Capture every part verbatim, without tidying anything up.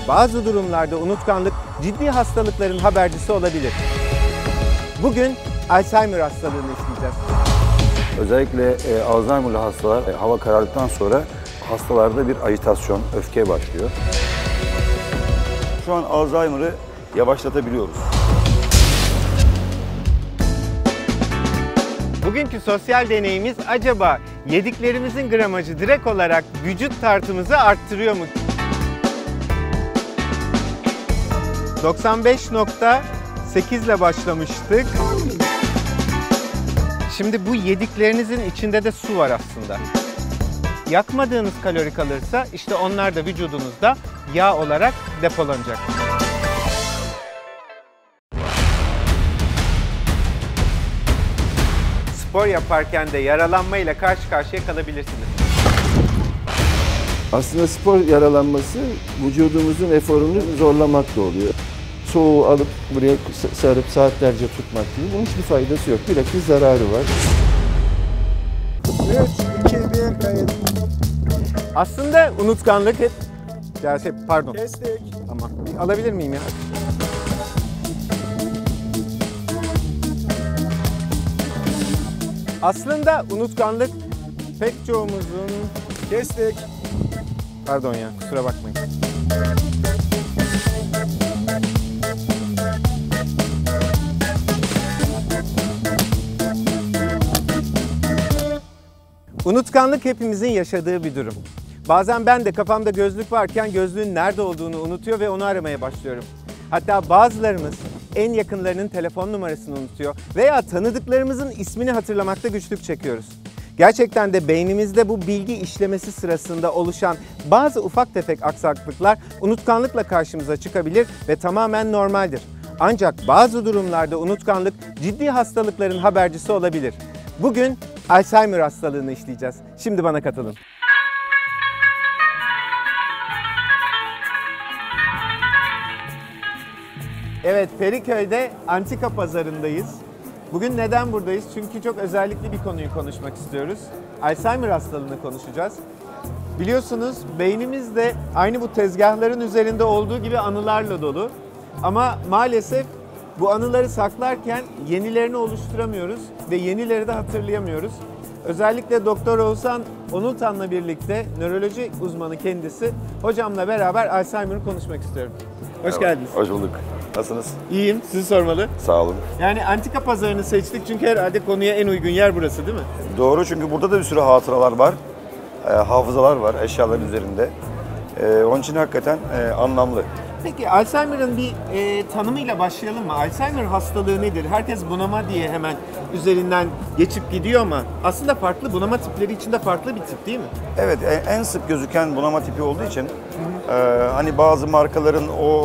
bazı durumlarda unutkanlık ciddi hastalıkların habercisi olabilir. Bugün Alzheimer hastalığını işleyeceğiz. Özellikle e, Alzheimer'lı hastalar e, hava karardıktan sonra hastalarda bir ajitasyon, öfke başlıyor. Şu an Alzheimer'ı yavaşlatabiliyoruz. Bugünkü sosyal deneyimiz acaba yediklerimizin gramajı direkt olarak vücut tartımızı arttırıyor mu? doksan beş nokta sekiz ile başlamıştık. Şimdi bu yediklerinizin içinde de su var aslında. Yakmadığınız kalori kalırsa işte onlar da vücudunuzda yağ olarak depolanacak. Spor yaparken de yaralanmayla karşı karşıya kalabilirsiniz. Aslında spor yaralanması vücudumuzun eforunu zorlamakla oluyor. Soğuğu alıp buraya sarıp saatlerce tutmak gibi bunun hiçbir faydası yok. Bilakis zararı var. üç, iki, bir, kayıt. Aslında unutkanlık hep... Ya şey, pardon. Kestik. Tamam. Bir alabilir miyim ya? Aslında unutkanlık pek çoğumuzun... Kestik. Pardon ya, kusura bakmayın. Unutkanlık hepimizin yaşadığı bir durum. Bazen ben de kafamda gözlük varken gözlüğün nerede olduğunu unutuyor ve onu aramaya başlıyorum. Hatta bazılarımız en yakınlarının telefon numarasını unutuyor veya tanıdıklarımızın ismini hatırlamakta güçlük çekiyoruz. Gerçekten de beynimizde bu bilgi işlemesi sırasında oluşan bazı ufak tefek aksaklıklar unutkanlıkla karşımıza çıkabilir ve tamamen normaldir. Ancak bazı durumlarda unutkanlık ciddi hastalıkların habercisi olabilir. Bugün Alzheimer hastalığını işleyeceğiz. Şimdi bana katılın. Evet, Feriköy'de Antika Pazarı'ndayız. Bugün neden buradayız? Çünkü çok özellikli bir konuyu konuşmak istiyoruz. Alzheimer hastalığını konuşacağız. Biliyorsunuz beynimiz de aynı bu tezgahların üzerinde olduğu gibi anılarla dolu. Ama maalesef bu anıları saklarken yenilerini oluşturamıyoruz ve yenileri de hatırlayamıyoruz. Özellikle Doktor Oğuzhan Onultan'la birlikte nöroloji uzmanı kendisi hocamla beraber Alzheimer'ı konuşmak istiyorum. Hoş Merhaba. geldiniz. Hoş bulduk. Nasılsınız? İyiyim, sizi sormalı. Sağ olun. Yani Antika Pazarı'nı seçtik çünkü herhalde konuya en uygun yer burası değil mi? Doğru, çünkü burada da bir sürü hatıralar var. E, hafızalar var eşyaların üzerinde. E, onun için hakikaten e, anlamlı. Peki Alzheimer'ın bir e, tanımıyla başlayalım mı? Alzheimer hastalığı nedir? Herkes bunama diye hemen üzerinden geçip gidiyor ama aslında farklı bunama tipleri içinde farklı bir tip değil mi? Evet, en sık gözüken bunama tipi olduğu için e, hani bazı markaların o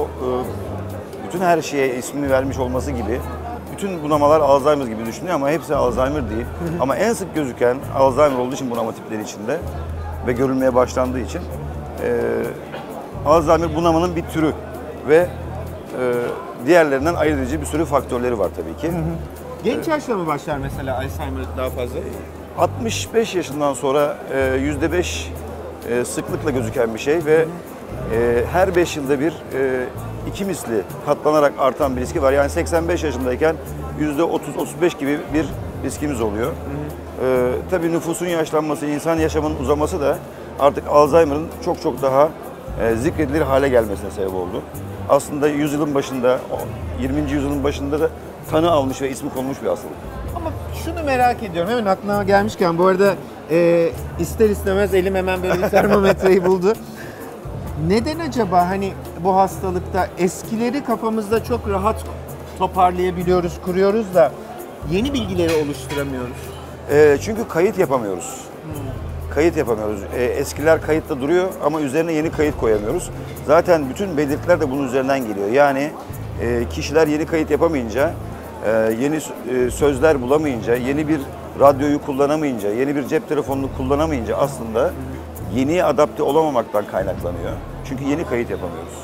e, bütün her şeye ismini vermiş olması gibi bütün bunamalar Alzheimer gibi düşünüyor ama hepsi Alzheimer değil. Ama en sık gözüken Alzheimer olduğu için bunama tipleri içinde ve görülmeye başlandığı için e, Alzheimer bunamanın bir türü ve e, diğerlerinden ayırt edici bir sürü faktörleri var tabii ki. Genç yaşta mı başlar mesela Alzheimer daha fazla? altmış beş yaşından sonra yüzde beş e, sıklıkla gözüken bir şey ve e, her beş yılda bir e, iki misli katlanarak artan bir riski var. Yani seksen beş yaşındayken yüzde otuz otuz beş gibi bir riskimiz oluyor. Hı hı. E, tabii nüfusun yaşlanması, insan yaşamının uzaması da artık Alzheimer'ın çok çok daha e, zikredilir hale gelmesine sebep oldu. Aslında yüzyılın başında, yirminci yüzyılın başında da tanı almış ve ismi konmuş bir hastalık. Ama şunu merak ediyorum, hemen aklıma gelmişken bu arada e, ister istemez elim hemen böyle bir termometreyi buldu. Neden acaba hani bu hastalıkta eskileri kafamızda çok rahat toparlayabiliyoruz, kuruyoruz da yeni bilgileri oluşturamıyoruz? E, çünkü kayıt yapamıyoruz. Kayıt yapamıyoruz. E, eskiler kayıtta duruyor ama üzerine yeni kayıt koyamıyoruz. Zaten bütün belirtiler de bunun üzerinden geliyor. Yani e, kişiler yeni kayıt yapamayınca, e, yeni e, sözler bulamayınca, yeni bir radyoyu kullanamayınca, yeni bir cep telefonunu kullanamayınca aslında yeniye adapte olamamaktan kaynaklanıyor. Çünkü yeni kayıt yapamıyoruz.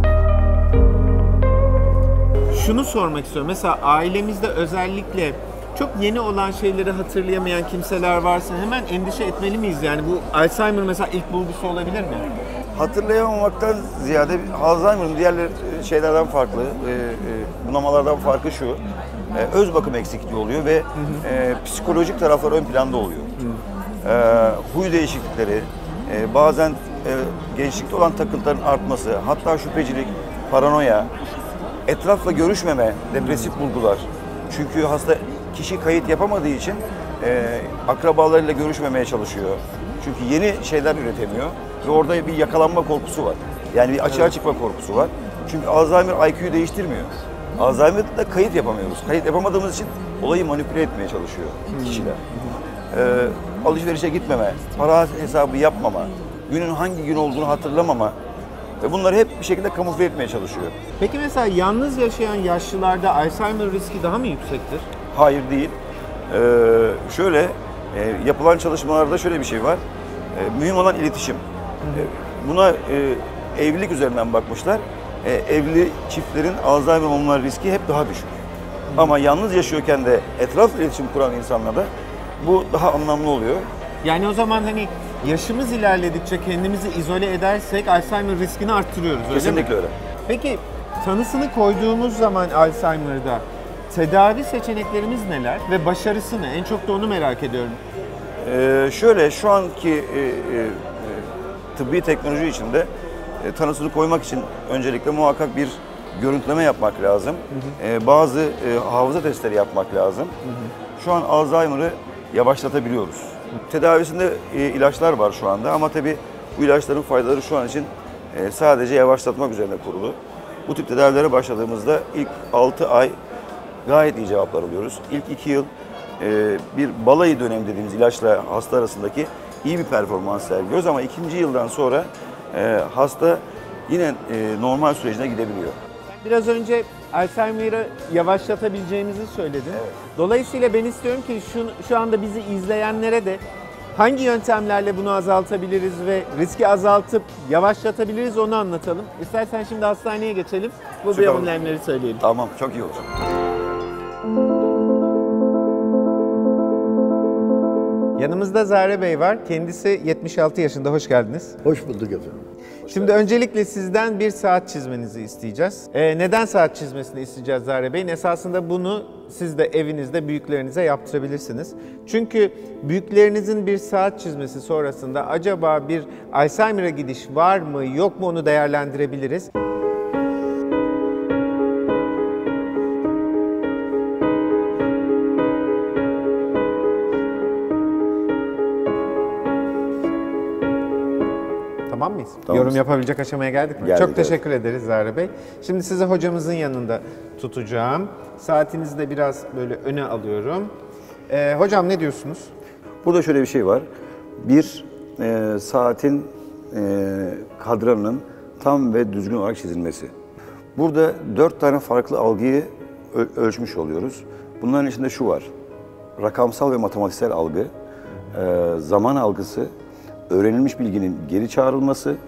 Şunu sormak istiyorum. Mesela ailemizde özellikle çok yeni olan şeyleri hatırlayamayan kimseler varsa hemen endişe etmeli miyiz? Yani bu Alzheimer mesela ilk bulgusu olabilir mi? Hatırlayamamaktan ziyade Alzheimer'ın diğer şeylerden farklı, e, e, bunamalardan farkı şu. E, öz bakım eksikliği oluyor ve e, psikolojik taraflar ön planda oluyor. E, huy değişiklikleri, e, bazen e, gençlikte olan takıntıların artması, hatta şüphecilik, paranoya, etrafla görüşmeme, depresif bulgular. Çünkü hasta kişi kayıt yapamadığı için e, akrabalarıyla görüşmemeye çalışıyor. Çünkü yeni şeyler üretemiyor ve orada bir yakalanma korkusu var. Yani bir açığa çıkma korkusu var. Çünkü Alzheimer I Q'yu değiştirmiyor. Alzheimer'da kayıt yapamıyoruz. Kayıt yapamadığımız için olayı manipüle etmeye çalışıyor kişiler. Ee, alışverişe gitmeme, para hesabı yapmama, günün hangi gün olduğunu hatırlamama ve bunları hep bir şekilde kamufle etmeye çalışıyor. Peki mesela yalnız yaşayan yaşlılarda Alzheimer riski daha mı yüksektir? Hayır değil. Ee, şöyle, e, yapılan çalışmalarda şöyle bir şey var. E, mühim olan iletişim. E, buna e, evlilik üzerinden bakmışlar. E, evli çiftlerin Alzheimer olma riski hep daha düşük. Ama yalnız yaşıyorken de etrafla iletişim kuran insanlarda bu daha anlamlı oluyor. Yani o zaman hani yaşımız ilerledikçe kendimizi izole edersek Alzheimer riskini arttırıyoruz, öyle mi? Kesinlikle öyle. Peki tanısını koyduğumuz zaman Alzheimer'da tedavi seçeneklerimiz neler ve başarısı ne? En çok da onu merak ediyorum. Ee, şöyle, şu anki e, e, tıbbi teknoloji içinde e, tanısını koymak için öncelikle muhakkak bir görüntüleme yapmak lazım. Hı hı. E, bazı e, hafıza testleri yapmak lazım. Hı hı. Şu an Alzheimer'ı yavaşlatabiliyoruz. Hı. Tedavisinde e, ilaçlar var şu anda ama tabii bu ilaçların faydaları şu an için e, sadece yavaşlatmak üzerine kurulu. Bu tip tedavilere başladığımızda ilk altı ay gayet iyi cevaplar alıyoruz. İlk iki yıl e, bir balayı dönemi dediğimiz ilaçla hasta arasındaki iyi bir performans sergiliyoruz ama ikinci yıldan sonra e, hasta yine e, normal sürecine gidebiliyor. Biraz önce Alzheimer'ı yavaşlatabileceğimizi söyledin. Evet. Dolayısıyla ben istiyorum ki şu, şu anda bizi izleyenlere de hangi yöntemlerle bunu azaltabiliriz ve riski azaltıp yavaşlatabiliriz onu anlatalım. İstersen şimdi hastaneye geçelim. Bu Süper. yöntemleri söyleyelim. Tamam, çok iyi olur. Yanımızda Zahre Bey var. Kendisi yetmiş altı yaşında. Hoş geldiniz. Hoş bulduk efendim. Şimdi öncelikle sizden bir saat çizmenizi isteyeceğiz. Ee, neden saat çizmesini isteyeceğiz Zahre Bey'in? Esasında bunu siz de evinizde büyüklerinize yaptırabilirsiniz. Çünkü büyüklerinizin bir saat çizmesi sonrasında acaba bir Alzheimer'a gidiş var mı yok mu onu değerlendirebiliriz. Tamam mıyız? Tamam. Yorum yapabilecek aşamaya geldik mi? Geldik, Çok teşekkür ederiz Zahre Bey. Şimdi sizi hocamızın yanında tutacağım. Saatinizi de biraz böyle öne alıyorum. Ee, hocam ne diyorsunuz? Burada şöyle bir şey var. Bir, e, saatin e, kadranının tam ve düzgün olarak çizilmesi. Burada dört tane farklı algıyı ö- ölçmüş oluyoruz. Bunların içinde şu var. Rakamsal ve matematiksel algı, e, zaman algısı, öğrenilmiş bilginin geri çağrılması e,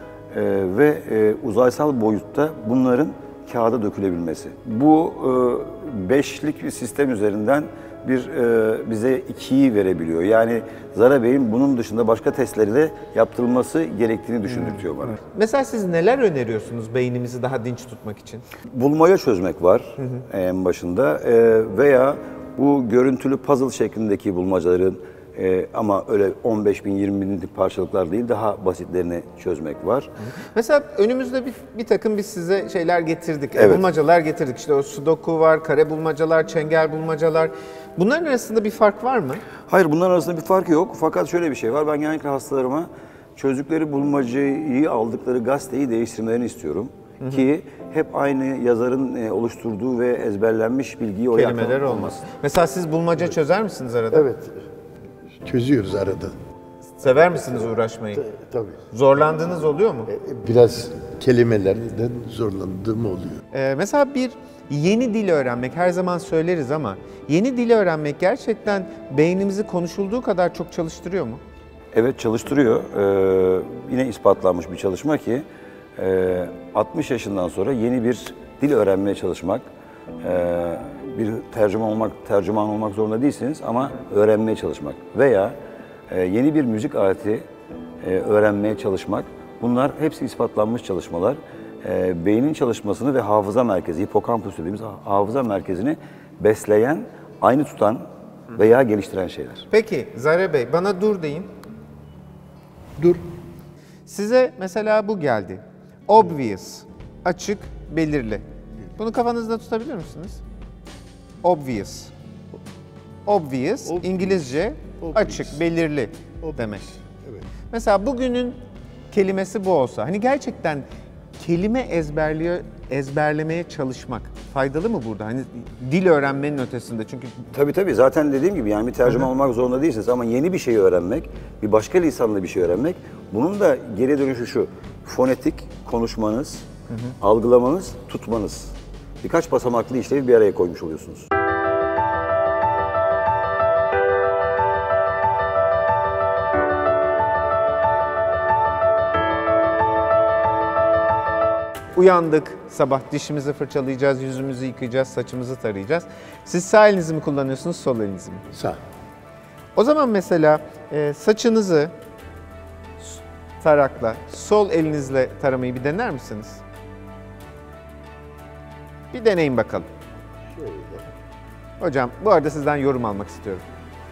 ve e, uzaysal boyutta bunların kağıda dökülebilmesi. Bu e, beşlik bir sistem üzerinden bir e, bize ikiyi verebiliyor. Yani Zahre Bey'in bunun dışında başka testleri de yaptırılması gerektiğini düşündürtüyor bana. Mesela siz neler öneriyorsunuz beynimizi daha dinç tutmak için? Bulmaca çözmek var hı hı. en başında e, veya bu görüntülü puzzle şeklindeki bulmacaların e, ama öyle on beş bin yirmi binlik parçalıklar değil daha basitlerini çözmek var. Mesela önümüzde bir, bir takım biz size şeyler getirdik, Evet. bulmacalar getirdik. İşte o sudoku var, kare bulmacalar, çengel bulmacalar. Bunların arasında bir fark var mı? Hayır, bunların arasında bir fark yok. Fakat şöyle bir şey var. Ben genellikle hastalarıma çözdükleri bulmacayı aldıkları gazeteyi değiştirmelerini istiyorum. Hı hı. Ki hep aynı yazarın oluşturduğu ve ezberlenmiş bilgiyi oraya kelimeler olmasın. Mesela siz bulmaca evet. çözer misiniz arada? Evet. Çözüyoruz arada. Sever misiniz uğraşmayı? T- tabii. Zorlandığınız oluyor mu? Biraz kelimelerden zorlandığım oluyor. Ee, mesela bir yeni dil öğrenmek, her zaman söyleriz ama yeni dil öğrenmek gerçekten beynimizi konuşulduğu kadar çok çalıştırıyor mu? Evet, çalıştırıyor. Ee, yine ispatlanmış bir çalışma ki e, altmış yaşından sonra yeni bir dil öğrenmeye çalışmak e, bir tercüman olmak, tercüman olmak zorunda değilsiniz ama öğrenmeye çalışmak veya e, yeni bir müzik aleti e, öğrenmeye çalışmak. Bunlar hepsi ispatlanmış çalışmalar. E, beynin çalışmasını ve hafıza merkezi, hipokampus dediğimiz hafıza merkezini besleyen, aynı tutan veya geliştiren şeyler. Peki Zahra Bey, bana dur deyin. Dur. Size mesela bu geldi. Obvious, açık, belirli. Bunu kafanızda tutabilir misiniz? Obvious. Obvious, Obvious. İngilizce Obvious. açık, belirli Obvious. demek. Evet. Mesela bugünün kelimesi bu olsa, hani gerçekten kelime ezberliyor, ezberlemeye çalışmak faydalı mı burada? Hani dil öğrenmenin ötesinde çünkü Tabii tabii, zaten dediğim gibi yani bir tercüman olmak zorunda değilsiniz ama yeni bir şey öğrenmek, bir başka lisanla bir şey öğrenmek, bunun da geri dönüşü şu: fonetik konuşmanız, algılamanız, tutmanız. Birkaç basamaklı işlevi bir araya koymuş oluyorsunuz. uyandık, sabah dişimizi fırçalayacağız, yüzümüzü yıkayacağız, saçımızı tarayacağız. Siz sağ elinizi mi kullanıyorsunuz, sol elinizi mi? Sağ. O zaman mesela e, saçınızı tarakla, sol elinizle taramayı bir dener misiniz? Bir deneyin bakalım. Hocam, bu arada sizden yorum almak istiyorum.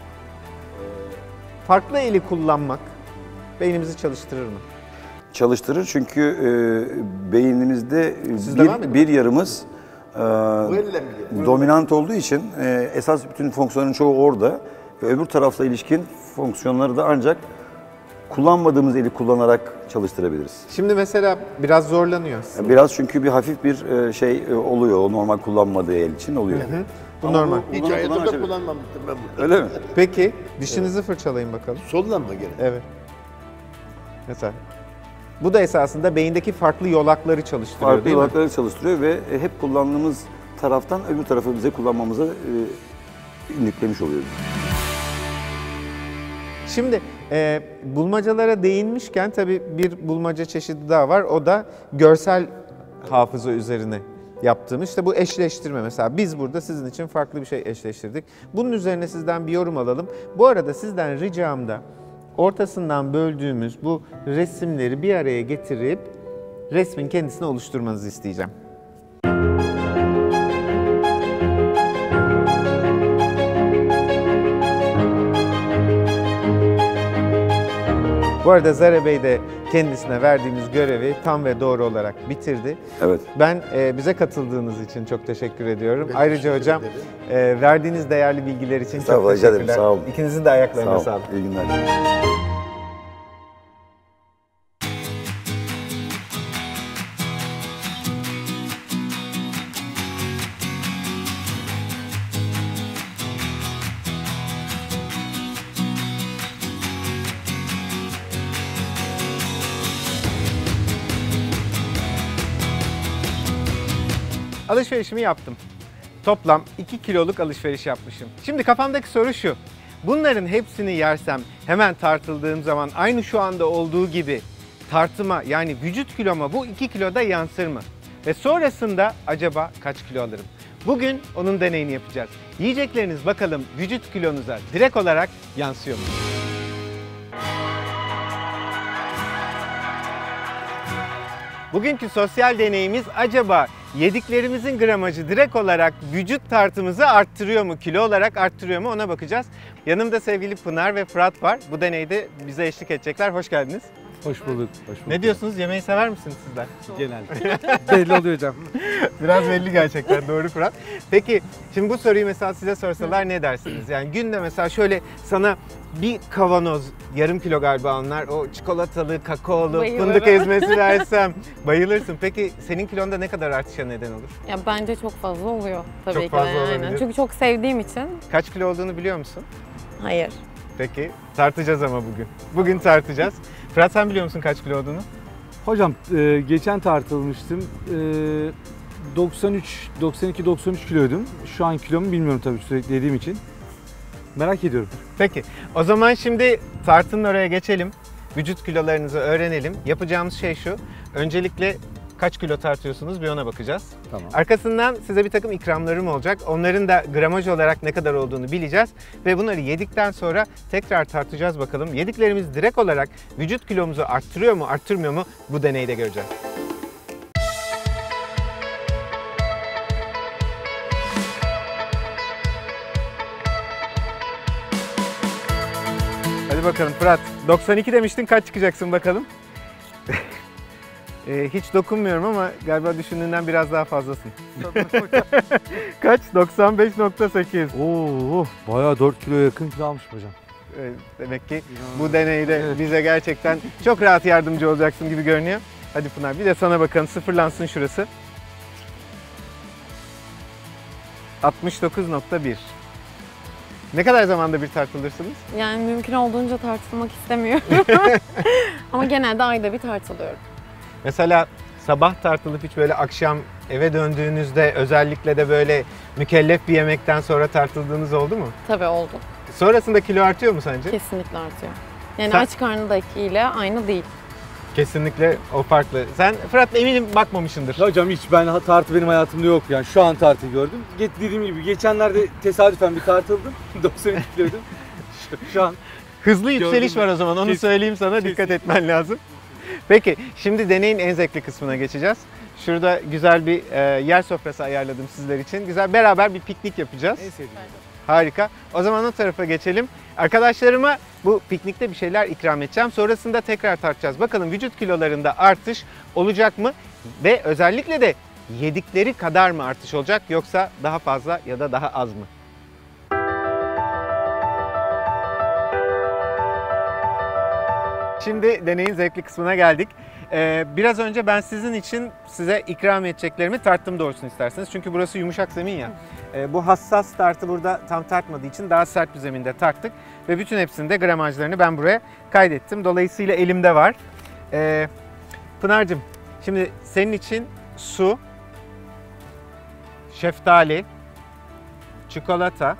Farklı eli kullanmak beynimizi çalıştırır mı? Çalıştırır çünkü e, beynimizde Siz devam edin. bir, bir yarımız e, Bu elle mi? dominant olduğu için e, esas bütün fonksiyonların çoğu orada ve öbür tarafla ilişkin fonksiyonları da ancak kullanmadığımız eli kullanarak çalıştırabiliriz. Şimdi mesela biraz zorlanıyor. Biraz çünkü bir hafif bir e, şey e, oluyor, o normal kullanmadığı el için oluyor. Bu normal. Hiç Ulan- hayatımda ulan- kullanmamıştım ben bunu. Öyle mi? Peki, dişinizi fırçalayın bakalım. Soldan mı gene? Evet. Mesela. Bu da esasında beyindeki farklı yolakları çalıştırıyor Farklı değil mi? yolakları çalıştırıyor ve e, hep kullandığımız taraftan öbür tarafı bize kullanmamıza e, yüklemiş oluyor. Şimdi e, bulmacalara değinmişken tabii bir bulmaca çeşidi daha var. O da görsel hafıza üzerine yaptığımız. İşte bu eşleştirme mesela. Biz burada sizin için farklı bir şey eşleştirdik. Bunun üzerine sizden bir yorum alalım. Bu arada sizden ricam da ortasından böldüğümüz bu resimleri bir araya getirip resmin kendisini oluşturmanızı isteyeceğim. Bu arada Zahra Bey de kendisine verdiğimiz görevi tam ve doğru olarak bitirdi. Evet. Ben e, bize katıldığınız için çok teşekkür ediyorum. Ben Ayrıca teşekkür hocam ederim. e, verdiğiniz değerli bilgiler için çok Estağfurullah, rica ederim. teşekkürler. Sağ olun. İkinizin de ayaklarına Sağ sağlık. olun. İyi günler. Alışverişimi yaptım. Toplam iki kiloluk alışveriş yapmışım. Şimdi kafamdaki soru şu. Bunların hepsini yersem hemen tartıldığım zaman aynı şu anda olduğu gibi tartıma yani vücut kiloma bu iki kiloda yansır mı? Ve sonrasında acaba kaç kilo alırım? Bugün onun deneyini yapacağız. Yiyecekleriniz bakalım vücut kilonuza direkt olarak yansıyor mu? Bugünkü sosyal deneyimiz acaba yediklerimizin gramajı direkt olarak vücut tartımızı arttırıyor mu, kilo olarak arttırıyor mu ona bakacağız. Yanımda sevgili Pınar ve Fırat var. Bu deneyde bize eşlik edecekler. Hoş geldiniz. Hoş bulduk. Hoş bulduk. Ne diyorsunuz? Yemeği sever misiniz sizler? Genelde. Belli oluyor hocam. Biraz belli gerçekten. Doğru Fırat. Peki şimdi bu soruyu mesela size sorsalar ne dersiniz? Yani günde mesela şöyle sana bir kavanoz, yarım kilo galiba onlar, o çikolatalı, kakaolu, Bayılırım. fındık ezmesi versem bayılırsın. Peki senin kilonda ne kadar artışa neden olur? Ya bence çok fazla oluyor tabii Çok ki. fazla Aynen. olabilir. Çünkü çok sevdiğim için. Kaç kilo olduğunu biliyor musun? Hayır. Peki tartacağız ama bugün. Bugün tartacağız. Fırat sen biliyor musun kaç kilo olduğunu? Hocam e, geçen tartılmıştım. E, doksan üç, doksan iki, doksan üç kiloydum. Şu an kilomu bilmiyorum tabii sürekli yediğim için. Merak ediyorum. Peki o zaman şimdi tartının oraya geçelim. Vücut kilolarınızı öğrenelim. Yapacağımız şey şu. Öncelikle kaç kilo tartıyorsunuz bir ona bakacağız. Tamam. Arkasından size bir takım ikramlarım olacak. Onların da gramaj olarak ne kadar olduğunu bileceğiz. Ve bunları yedikten sonra tekrar tartacağız bakalım. Yediklerimiz direkt olarak vücut kilomuzu arttırıyor mu, arttırmıyor mu bu deneyde göreceğiz. Hadi bakalım Fırat. doksan iki demiştin, kaç çıkacaksın bakalım? Ee, hiç dokunmuyorum ama galiba düşündüğünden biraz daha fazlasın. Kaç? doksan beş nokta sekiz. Oo, bayağı dört kiloya yakın kilo almış hocam. Ee, demek ki bu deneyde bize gerçekten çok rahat yardımcı olacaksın gibi görünüyor. Hadi Pınar, bir de sana bakalım, sıfırlansın şurası. altmış dokuz nokta bir. Ne kadar zamanda bir tartılırsınız? Yani mümkün olduğunca tartılmak istemiyorum. Ama genelde ayda bir tartılıyorum. Mesela sabah tartılıp hiç böyle akşam eve döndüğünüzde, özellikle de böyle mükellef bir yemekten sonra tartıldığınız oldu mu? Tabii oldu. Sonrasında kilo artıyor mu sence? Kesinlikle artıyor. Yani Sen- aç karnındakiyle aynı değil. Kesinlikle o farklı. Sen Fırat eminim bakmamışsındır. Ya hocam hiç ben tartı benim hayatımda yok yani şu an tartıyı gördüm. Ge- Dediğim gibi geçenlerde tesadüfen bir tartıldım. doksan iki kiloydum. Şu, şu an Hızlı yükseliş Gördüm. var o zaman, onu Kesin- söyleyeyim sana, dikkat etmen lazım. Peki şimdi deneyin en zevkli kısmına geçeceğiz. Şurada güzel bir e, yer sofrası ayarladım sizler için. Güzel, beraber bir piknik yapacağız. en sevdiğim. Harika. O zaman o tarafa geçelim. Arkadaşlarıma bu piknikte bir şeyler ikram edeceğim. Sonrasında tekrar tartacağız. Bakalım vücut kilolarında artış olacak mı? Ve özellikle de yedikleri kadar mı artış olacak, yoksa daha fazla ya da daha az mı? Şimdi deneyin zevkli kısmına geldik. Ee, biraz önce ben sizin için size ikram edeceklerimi tarttım doğrusunu isterseniz. Çünkü burası yumuşak zemin ya. Ee, bu hassas tartı burada tam tartmadığı için daha sert bir zeminde tarttık. Ve bütün hepsinde gramajlarını ben buraya kaydettim. Dolayısıyla elimde var. Ee, Pınar'cığım, şimdi senin için su, şeftali, çikolata,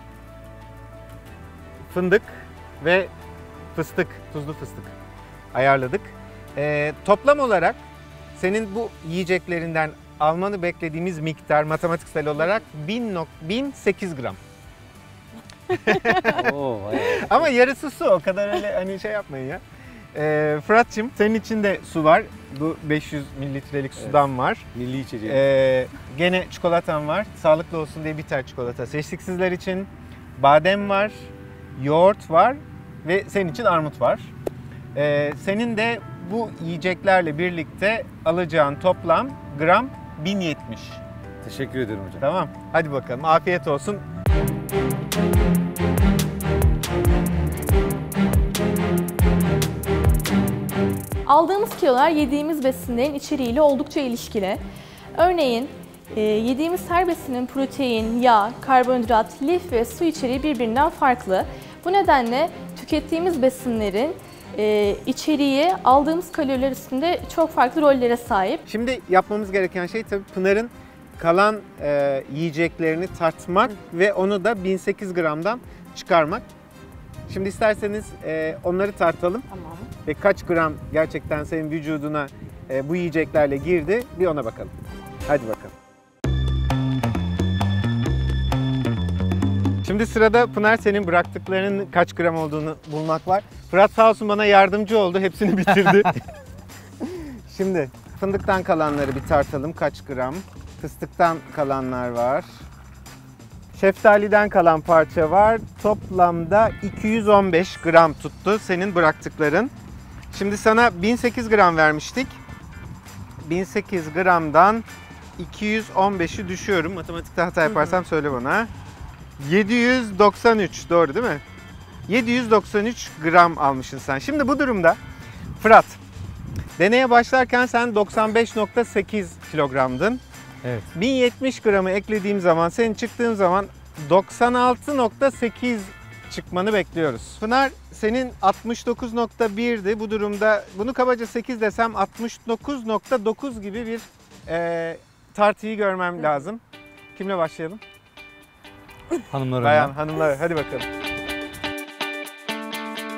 fındık ve fıstık, tuzlu fıstık ayarladık. Ee, toplam olarak senin bu yiyeceklerinden almanı beklediğimiz miktar matematiksel olarak bin sekiz gram. Oo, bayağı. Ama yarısı su, o kadar öyle hani şey yapmayın ya. Ee, Fırat'cığım, senin için de su var. Bu beş yüz mililitrelik sudan var. Milli içeceği. Ee, gene çikolatan var. Sağlıklı olsun diye bitter çikolata seçtik sizler için. Badem var, yoğurt var ve senin için armut var. Ee, senin de bu yiyeceklerle birlikte alacağın toplam gram bin yetmiş. Teşekkür ederim hocam. Tamam. Hadi bakalım. Afiyet olsun. Aldığımız kilolar yediğimiz besinlerin içeriğiyle oldukça ilişkili. Örneğin e, yediğimiz her besinin protein, yağ, karbonhidrat, lif ve su içeriği birbirinden farklı. Bu nedenle tükettiğimiz besinlerin e, içeriği aldığımız kaloriler üstünde çok farklı rollere sahip. Şimdi yapmamız gereken şey tabii Pınar'ın kalan e, yiyeceklerini tartmak ve onu da bin sekiz gramdan çıkarmak. Şimdi isterseniz e, onları tartalım. Tamam. Ve kaç gram gerçekten senin vücuduna e, bu yiyeceklerle girdi, bir ona bakalım. Hadi bakalım. Şimdi sırada Pınar, senin bıraktıklarının kaç gram olduğunu bulmak var. Fırat sağ olsun bana yardımcı oldu, hepsini bitirdi. Şimdi fındıktan kalanları bir tartalım, kaç gram. Fıstıktan kalanlar var. Şeftaliden kalan parça var. Toplamda iki yüz on beş gram tuttu senin bıraktıkların. Şimdi sana bin sekiz gram vermiştik. bin sekiz gramdan iki yüz on beşi düşüyorum. Matematikte hata yaparsam söyle bana. yedi yüz doksan üç, doğru değil mi? yedi yüz doksan üç gram almışsın sen. Şimdi bu durumda Fırat, deneye başlarken sen doksan beş nokta sekiz kilogramdın. Evet. bin yetmiş gramı eklediğim zaman, senin çıktığın zaman doksan altı nokta sekiz çıkmanı bekliyoruz. Pınar, senin altmış dokuz nokta bir'di. Bu durumda bunu kabaca sekiz desem altmış dokuz nokta dokuz gibi bir e, tartıyı görmem lazım. Kimle başlayalım? Hanımlar Bayan, önden. hanımlar, hadi bakalım.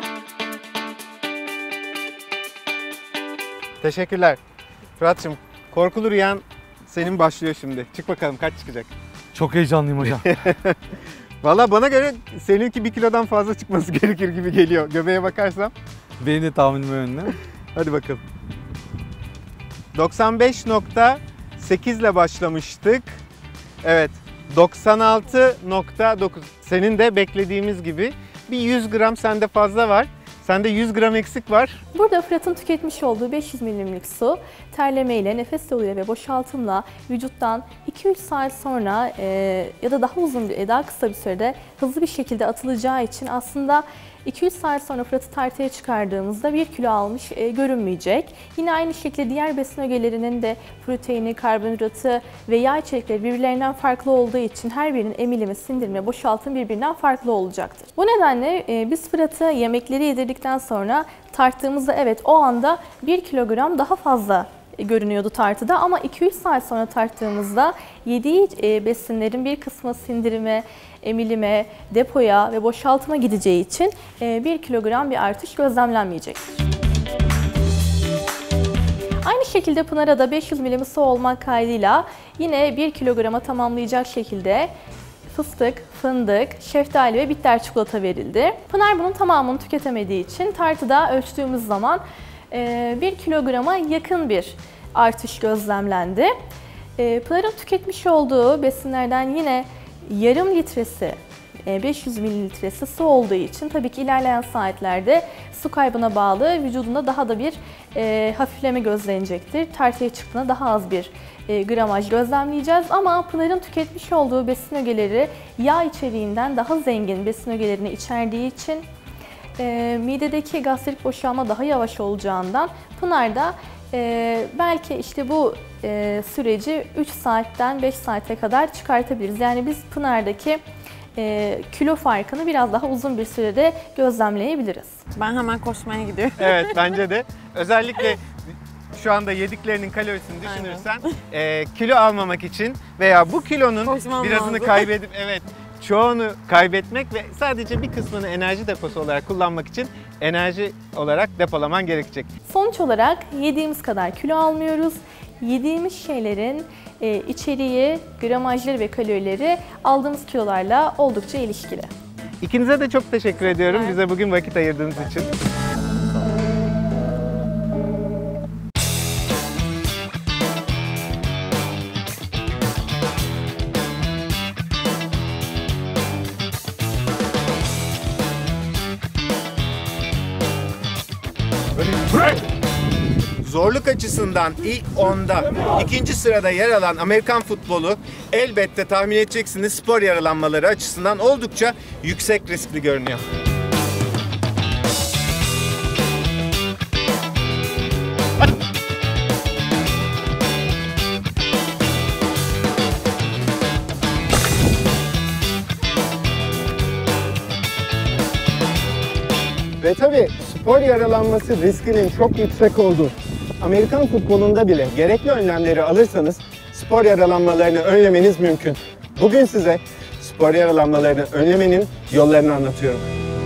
Teşekkürler. Fırat'cığım, Korkulu rüyan senin başlıyor şimdi. Çık bakalım kaç çıkacak? Çok heyecanlıyım hocam. Valla bana göre seninki bir kilodan fazla çıkması gerekir gibi geliyor. Göbeğe bakarsam. Benim de tahminim yönünde. Hadi bakalım. doksan beş nokta sekiz ile başlamıştık. Evet. doksan altı nokta dokuz. Senin de beklediğimiz gibi bir yüz gram sende fazla var. Sende yüz gram eksik var. Burada Fırat'ın tüketmiş olduğu beş yüz milimlik su terlemeyle, nefes yoluyla ve boşaltımla vücuttan iki üç saat sonra e, ya da daha uzun, bir, daha kısa bir sürede hızlı bir şekilde atılacağı için aslında iki üç saat sonra Fırat'ı tartıya çıkardığımızda bir kilo almış e, görünmeyecek. Yine aynı şekilde diğer besin ögelerinin de proteini, karbonhidratı ve yağ içerikleri birbirlerinden farklı olduğu için her birinin emilimi, sindirimi, boşaltım birbirinden farklı olacaktır. Bu nedenle e, biz Fırat'ı yemekleri yedirdikten sonra tarttığımızda evet o anda bir kilogram daha fazla görünüyordu tartıda ama iki üç saat sonra tarttığımızda yediği besinlerin bir kısmı sindirime, emilime, depoya ve boşaltıma gideceği için bir kilogram bir artış gözlemlenmeyecektir. Aynı şekilde Pınar'a da beş yüz milim su olmak kaydıyla yine bir kilograma tamamlayacak şekilde fıstık, fındık, şeftali ve bitter çikolata verildi. Pınar bunun tamamını tüketemediği için tartıda ölçtüğümüz zaman bir kilograma yakın bir artış gözlemlendi. Pınar'ın tüketmiş olduğu besinlerden yine yarım litresi, beş yüz mililitresi su olduğu için tabii ki ilerleyen saatlerde su kaybına bağlı vücudunda daha da bir e, hafifleme gözlenecektir. Tartıya çıktığında daha az bir e, gramaj gözlemleyeceğiz ama Pınar'ın tüketmiş olduğu besin ögeleri yağ içeriğinden daha zengin besin ögelerini içerdiği için e, midedeki gastrik boşalma daha yavaş olacağından Pınar'da e, belki işte bu e, süreci üç saatten beş saate kadar çıkartabiliriz. Yani biz Pınar'daki E, kilo farkını biraz daha uzun bir sürede gözlemleyebiliriz. Ben hemen koşmaya gidiyorum. Evet bence de. Özellikle şu anda yediklerinin kalorisini düşünürsen e, kilo almamak için veya bu kilonun Koşmam birazını lazım. kaybedip evet çoğunu kaybetmek ve sadece bir kısmını enerji deposu olarak kullanmak için enerji olarak depolaman gerekecek. Sonuç olarak yediğimiz kadar kilo almıyoruz. Yediğimiz şeylerin e, içeriği, gramajları ve kalorileri aldığımız kilolarla oldukça ilişkili. İkinize de çok teşekkür ediyorum Evet. bize bugün vakit ayırdığınız için. Zorluk açısından ilk onda, ikinci sırada yer alan Amerikan futbolu elbette tahmin edeceksiniz spor yaralanmaları açısından oldukça yüksek riskli görünüyor. Ve tabii spor yaralanması riskinin çok yüksek olduğu Amerikan futbolunda bile gerekli önlemleri alırsanız spor yaralanmalarını önlemeniz mümkün. Bugün size spor yaralanmalarını önlemenin yollarını anlatıyorum.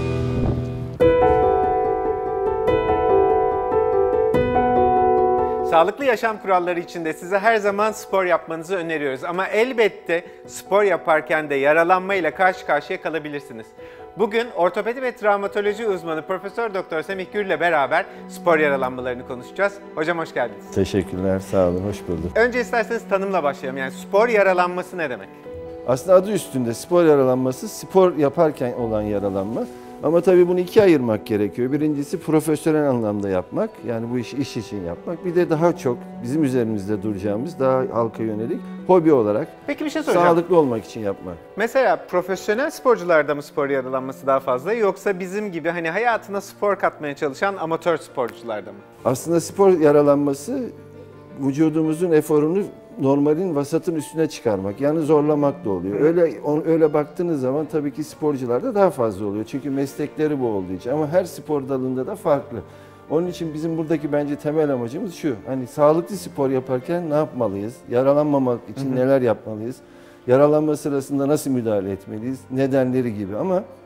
Sağlıklı yaşam kuralları içinde size her zaman spor yapmanızı öneriyoruz. Ama elbette spor yaparken de yaralanmayla karşı karşıya kalabilirsiniz. Bugün ortopedi ve travmatoloji uzmanı Profesör Doktor Semih Gür ile beraber spor yaralanmalarını konuşacağız. Hocam hoş geldiniz. Teşekkürler, sağ olun, hoş bulduk. Önce isterseniz tanımla başlayalım. Yani spor yaralanması ne demek? Aslında adı üstünde spor yaralanması, spor yaparken olan yaralanma. Ama tabii bunu ikiye ayırmak gerekiyor. Birincisi profesyonel anlamda yapmak, yani bu işi iş için yapmak. Bir de daha çok bizim üzerimizde duracağımız, daha halka yönelik hobi olarak Peki bir şey soracağım. sağlıklı olmak için yapmak. Mesela profesyonel sporcularda mı spor yaralanması daha fazla yoksa bizim gibi hani hayatına spor katmaya çalışan amatör sporcularda mı? Aslında spor yaralanması vücudumuzun eforunu normalin vasatın üstüne çıkarmak, yani zorlamak da oluyor. Öyle on, öyle baktığınız zaman tabii ki sporcularda daha fazla oluyor. Çünkü meslekleri bu olduğu için ama her spor dalında da farklı. Onun için bizim buradaki bence temel amacımız şu. Hani sağlıklı spor yaparken ne yapmalıyız? Yaralanmamak için neler yapmalıyız? Yaralanma sırasında nasıl müdahale etmeliyiz? Nedenleri gibi ama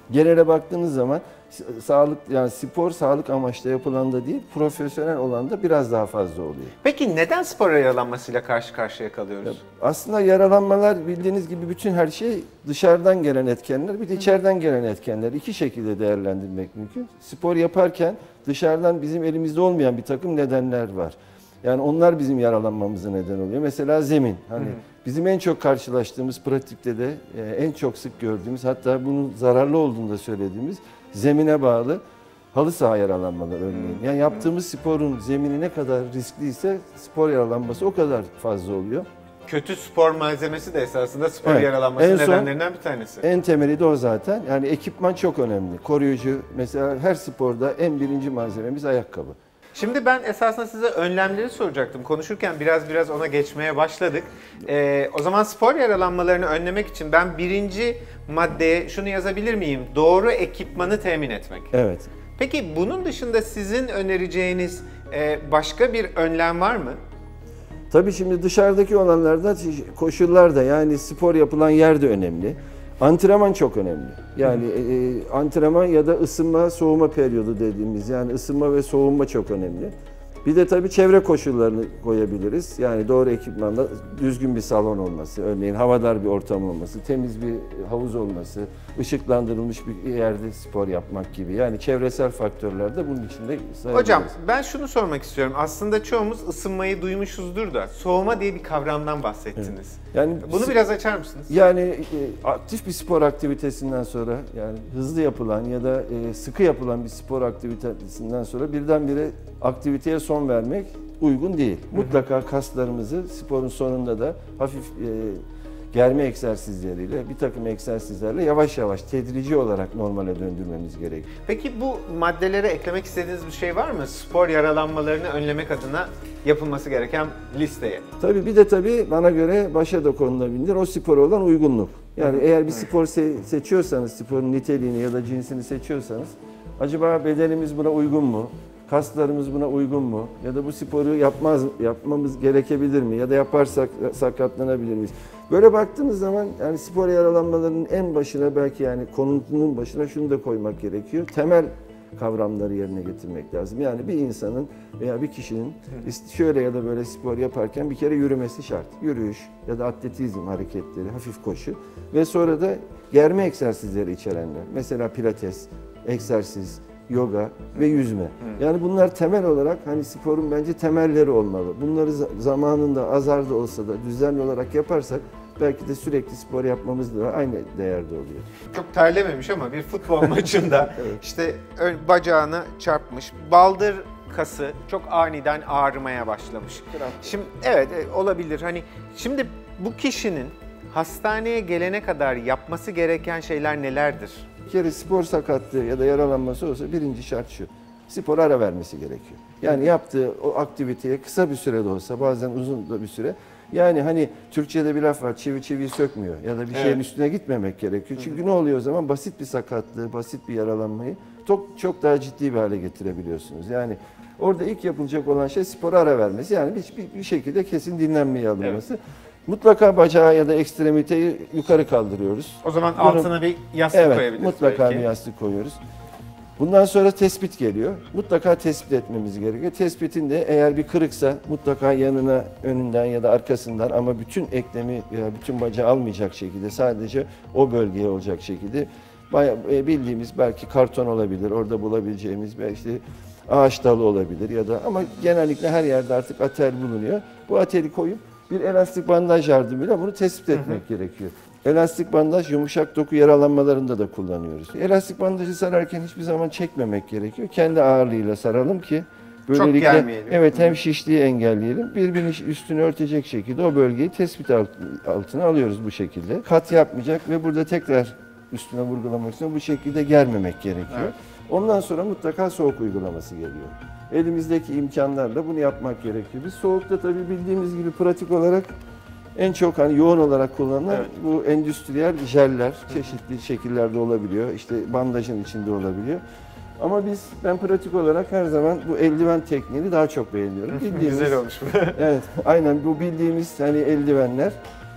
Genele baktığınız zaman sağlık, yani spor sağlık amaçlı yapılan da değil, profesyonel olan da biraz daha fazla oluyor. Peki neden spor yaralanmasıyla karşı karşıya kalıyoruz? Aslında yaralanmalar bildiğiniz gibi bütün her şey dışarıdan gelen etkenler, bir de içeriden gelen etkenler. İki şekilde değerlendirmek mümkün. Spor yaparken dışarıdan bizim elimizde olmayan bir takım nedenler var. Yani onlar bizim yaralanmamıza neden oluyor. Mesela zemin. Hani hı hı. Bizim en çok karşılaştığımız, pratikte de en çok sık gördüğümüz, hatta bunun zararlı olduğunu da söylediğimiz zemine bağlı halı saha yaralanmaları örneğin. Yani yaptığımız sporun zemini ne kadar riskliyse spor yaralanması o kadar fazla oluyor. Kötü spor malzemesi de esasında spor evet. yaralanması en son, nedenlerinden bir tanesi. En temeli de o zaten. Yani ekipman çok önemli. Koruyucu, mesela her sporda en birinci malzememiz ayakkabı. Şimdi ben esasında size önlemleri soracaktım. Konuşurken biraz biraz ona geçmeye başladık. Ee, o zaman spor yaralanmalarını önlemek için ben birinci maddeye şunu yazabilir miyim? Doğru ekipmanı temin etmek. Evet. Peki bunun dışında sizin önereceğiniz e, başka bir önlem var mı? Tabii şimdi dışarıdaki olanlarda koşullar da, yani spor yapılan yer de önemli. Antrenman çok önemli. Yani e, antrenman ya da ısınma, soğuma periyodu dediğimiz, yani ısınma ve soğuma çok önemli. Bir de tabii çevre koşullarını koyabiliriz. Yani doğru ekipmanla düzgün bir salon olması, örneğin havadar bir ortam olması, temiz bir havuz olması, ışıklandırılmış bir yerde spor yapmak gibi. Yani çevresel faktörler de bunun içinde sayılır. Hocam ben şunu sormak istiyorum. Aslında çoğumuz ısınmayı duymuşuzdur da soğuma diye bir kavramdan bahsettiniz. Evet. Yani bunu biraz açar mısınız? Yani e, aktif bir spor aktivitesinden sonra, yani hızlı yapılan ya da e, sıkı yapılan bir spor aktivitesinden sonra birdenbire aktiviteye son vermek uygun değil. Mutlaka kaslarımızı sporun sonunda da hafif e, germe egzersizleriyle, bir takım egzersizlerle yavaş yavaş, tedrici olarak normale döndürmemiz gerekiyor. Peki bu maddelere eklemek istediğiniz bir şey var mı? Spor yaralanmalarını önlemek adına yapılması gereken listeye. Tabii bir de tabii bana göre başa da konulabilir o spora olan uygunluk. Yani eğer bir spor se- seçiyorsanız, sporun niteliğini ya da cinsini seçiyorsanız, acaba bedenimiz buna uygun mu? Kaslarımız buna uygun mu? Ya da bu sporu yapmaz, yapmamız gerekebilir mi? Ya da yaparsak sakatlanabilir miyiz? Böyle baktığınız zaman yani spor yaralanmalarının en başına, belki yani konunun başına şunu da koymak gerekiyor. Temel kavramları yerine getirmek lazım. Yani bir insanın veya bir kişinin şöyle ya da böyle spor yaparken bir kere yürümesi şart. Yürüyüş ya da atletizm hareketleri, hafif koşu ve sonra da germe egzersizleri içerenler. Mesela pilates, egzersiz, yoga ve yüzme. Yani bunlar temel olarak hani sporun bence temelleri olmalı. Bunları zamanında azar da olsa da düzenli olarak yaparsak belki de sürekli spor yapmamız da aynı değerde oluyor. Çok terlememiş ama bir futbol maçında evet. işte bacağını çarpmış, baldır kası çok aniden ağrımaya başlamış. Şimdi evet olabilir. Hani şimdi bu kişinin hastaneye gelene kadar yapması gereken şeyler nelerdir? Bir kere spor sakatlığı ya da yaralanması olsa birinci şart şu: spor ara vermesi gerekiyor. Yani yaptığı o aktiviteye kısa bir süre de olsa, bazen uzun da bir süre. Yani hani Türkçe'de bir laf var, çivi çiviyi sökmüyor ya da bir evet. şeyin üstüne gitmemek gerekiyor. Çünkü ne oluyor o zaman? Basit bir sakatlığı, basit bir yaralanmayı çok çok daha ciddi bir hale getirebiliyorsunuz. Yani orada ilk yapılacak olan şey spora ara vermesi. Yani bir, bir şekilde kesin dinlenmeye alınması. Evet. Mutlaka bacağı ya da ekstremiteyi yukarı kaldırıyoruz. O zaman Bunun, altına bir yastık evet, koyabiliriz. Mutlaka belki. bir yastık koyuyoruz. Bundan sonra tespit geliyor. Mutlaka tespit etmemiz gerekiyor. Tespitin de eğer bir kırıksa mutlaka yanına, önünden ya da arkasından, ama bütün eklemi ya bütün bacağı almayacak şekilde, sadece o bölgeye olacak şekilde bayağı bildiğimiz belki karton olabilir, orada bulabileceğimiz belki işte ağaç dalı olabilir ya da, ama genellikle her yerde artık atel bulunuyor. Bu ateli koyup bir elastik bandaj yardımıyla bunu tespit etmek hı hı. gerekiyor. Elastik bandaj yumuşak doku yaralanmalarında da kullanıyoruz. Elastik bandajı sararken hiçbir zaman çekmemek gerekiyor. Kendi ağırlığıyla saralım ki böylelikle çok gelmeyelim. Evet, hem şişliği engelleyelim. Birbirinin üstünü örtecek şekilde o bölgeyi tespit altına alıyoruz bu şekilde. Kat yapmayacak ve burada tekrar üstüne vurgulamak için bu şekilde germemek gerekiyor. Evet. Ondan sonra mutlaka soğuk uygulaması geliyor. Elimizdeki imkanlarla bunu yapmak gerekiyor. Biz soğukta tabii bildiğimiz gibi pratik olarak en çok hani yoğun olarak kullanılan evet. bu endüstriyel jeller çeşitli şekillerde olabiliyor. İşte bandajın içinde olabiliyor. Ama biz ben pratik olarak her zaman bu eldiven tekniğini daha çok beğeniyorum. Güzel olmuş bu. Evet, aynen bu bildiğimiz hani eldivenler.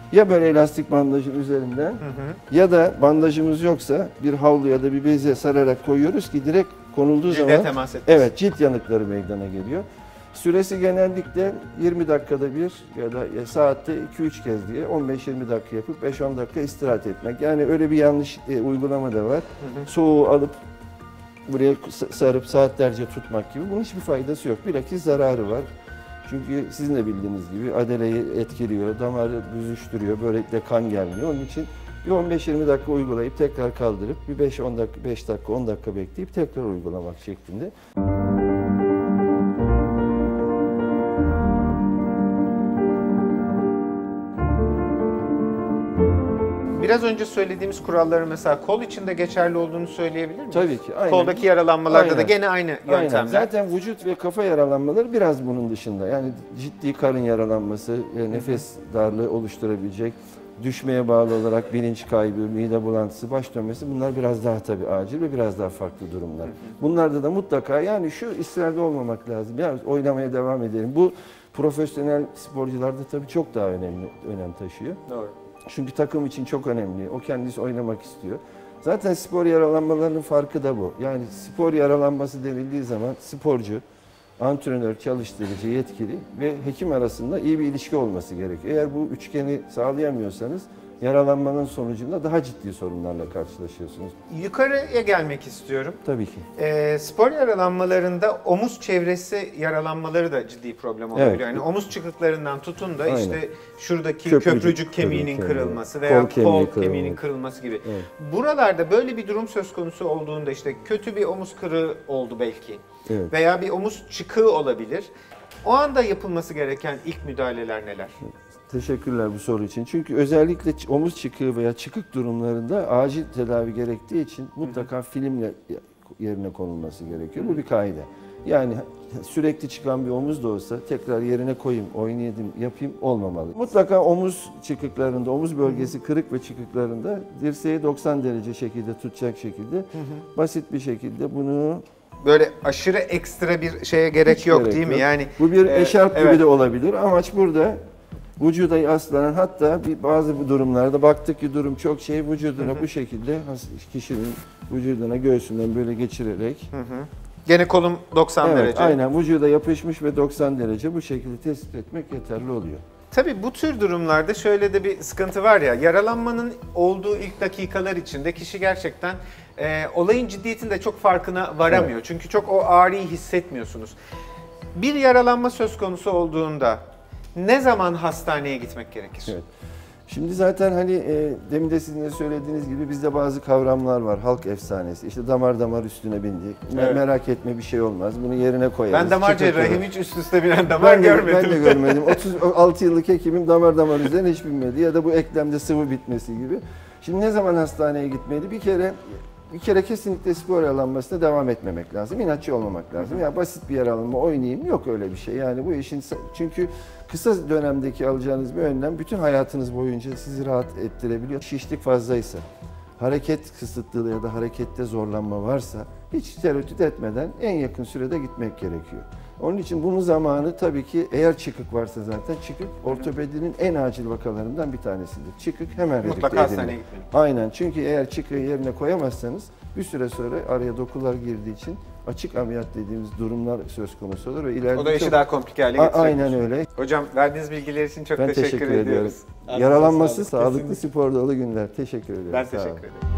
Ya böyle elastik bandajın üzerinden ya da bandajımız yoksa bir havlu ya da bir beze sararak koyuyoruz ki direkt konulduğu Cilde zaman temas etmez. evet cilt yanıkları meydana geliyor. Süresi genellikle yirmi dakikada bir ya da saatte iki üç kez diye on beş yirmi dakika yapıp beş on dakika istirahat etmek. Yani öyle bir yanlış e, uygulama da var. Hı hı. Soğuğu alıp buraya sarıp saatlerce tutmak gibi. Bunun hiçbir faydası yok. Bilakis zararı var. Çünkü sizin de bildiğiniz gibi adeleyi etkiliyor, damarı büzüştürüyor, böylelikle kan gelmiyor. Onun için bir on beş yirmi dakika uygulayıp tekrar kaldırıp bir beş on dakika, beş dakika, on dakika bekleyip tekrar uygulamak şeklinde. Biraz önce söylediğimiz kuralların mesela kol içinde geçerli olduğunu söyleyebilir miyiz? Tabii ki. Aynen. Koldaki yaralanmalarda da Aynen. gene aynı yöntemler. Aynen. Zaten vücut ve kafa yaralanmaları biraz bunun dışında. Yani ciddi karın yaralanması, nefes darlığı oluşturabilecek, düşmeye bağlı olarak bilinç kaybı, mide bulantısı, baş dönmesi bunlar biraz daha tabii acil ve biraz daha farklı durumlar. Bunlarda da mutlaka yani şu israrda olmamak lazım. Ya oynamaya devam edelim. Bu profesyonel sporcularda tabii çok daha önemli önem taşıyor. Doğru. Çünkü takım için çok önemli. O kendisi oynamak istiyor. Zaten spor yaralanmalarının farkı da bu. Yani spor yaralanması denildiği zaman sporcu, antrenör, çalıştırıcı, yetkili ve hekim arasında iyi bir ilişki olması gerekiyor. Eğer bu üçgeni sağlayamıyorsanız yaralanmanın sonucunda daha ciddi sorunlarla karşılaşıyorsunuz. Yukarıya gelmek istiyorum. Tabii ki. Ee, spor yaralanmalarında omuz çevresi yaralanmaları da ciddi problem olabiliyor. Evet. Yani omuz çıkıklarından tutun da Aynen. işte şuradaki Köprücük köprücük kemiğinin kemiği, kırılması veya kol kol, kemiği kemiğinin kırılması. kırılması gibi. Evet. Buralarda böyle bir durum söz konusu olduğunda işte kötü bir omuz kırığı oldu belki. Evet. Veya bir omuz çıkığı olabilir. O anda yapılması gereken ilk müdahaleler neler? Teşekkürler bu soru için. Çünkü özellikle omuz çıkığı veya çıkık durumlarında acil tedavi gerektiği için mutlaka filmle yerine konulması gerekiyor. Bu bir kaide. Yani sürekli çıkan bir omuz da olsa tekrar yerine koyayım, oynayayım, yapayım olmamalı. Mutlaka omuz çıkıklarında, omuz bölgesi kırık ve çıkıklarında dirseği doksan derece şekilde tutacak şekilde basit bir şekilde bunu Böyle aşırı ekstra bir şeye gerek hiç yok gerek değil mi? yok. Yani bu bir e, eşarp evet. gibi de olabilir. Amaç burada vücuda yaslanan, hatta bir bazı durumlarda baktık ki durum çok şey, vücuduna hı hı. bu şekilde kişinin vücuduna göğsünden böyle geçirerek. Hı hı. Gene kolum doksan evet, derece. Aynen vücuda yapışmış ve doksan derece bu şekilde tespit etmek yeterli oluyor. Tabii bu tür durumlarda şöyle de bir sıkıntı var ya, yaralanmanın olduğu ilk dakikalar içinde kişi gerçekten e, olayın ciddiyetinde çok farkına varamıyor. Evet. Çünkü çok o ağrıyı hissetmiyorsunuz. Bir yaralanma söz konusu olduğunda ne zaman hastaneye gitmek gerekir? Evet. Şimdi zaten hani e, demin de sizin de söylediğiniz gibi bizde bazı kavramlar var. Halk efsanesi. İşte damar damar üstüne bindik. Evet. Merak etme bir şey olmaz. Bunu yerine koyarız. Ben damar cerrahim, hiç üst üste binen damar ben de, görmedim. Ben de görmedim. otuz altı yıllık hekimim damar damar üzerine hiç binmedi. Ya da bu eklemde sıvı bitmesi gibi. Şimdi ne zaman hastaneye gitmeli? Bir kere bir kere kesinlikle spor yaralanmasına devam etmemek lazım. İnatçı olmamak lazım. Ya basit bir yaralanma oynayayım. Yok öyle bir şey. Yani bu işin çünkü kısa dönemdeki alacağınız bir önlem bütün hayatınız boyunca sizi rahat ettirebiliyor. Şişlik fazlaysa, hareket kısıtlılığı ya da harekette zorlanma varsa hiç tereddüt etmeden en yakın sürede gitmek gerekiyor. Onun için bunun zamanı tabii ki eğer çıkık varsa zaten çıkık ortopedinin en acil vakalarından bir tanesidir. Çıkık hemen mutlaka hastaneye gitmeli. Aynen, çünkü eğer çıkığı yerine koyamazsanız bir süre sonra araya dokular girdiği için açık ameliyat dediğimiz durumlar söz konusu olur ve ileride o da işi çok... daha komplike hale getirir. Aynen öyle. Hocam verdiğiniz bilgiler için çok ben teşekkür, teşekkür ediyoruz. ediyorum. Yaralanması, sağlık, sağlıklı spor dolu günler. Teşekkür ediyorum. Ben Sağ teşekkür olun. ederim.